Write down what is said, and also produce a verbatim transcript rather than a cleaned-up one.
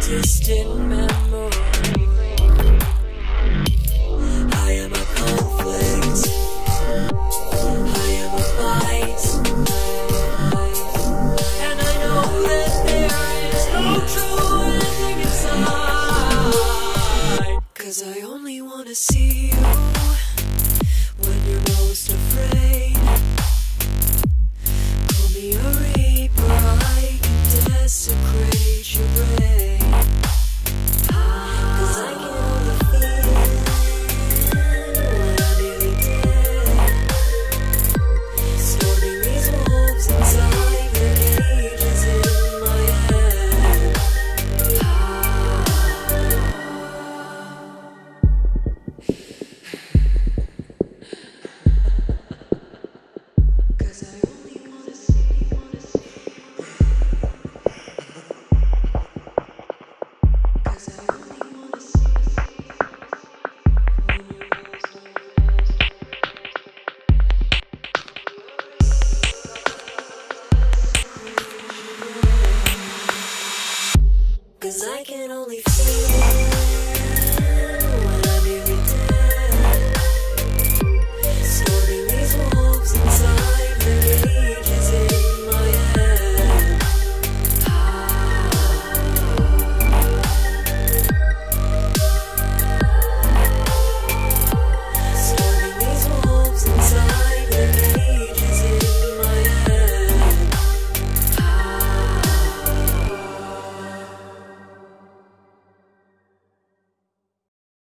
distant memory. I am a conflict. I am a fight. And I know that there is no true ending inside. Cause I only wanna see you when you're most afraid. Call me a reaper, I can desecrate your brain. Cause I can only feel when I'm nearly dead. Storming these wolves inside their cages in my head. Cause I only wanna see, wanna see. Cause I only wanna see, see. When you're lost, cause I can only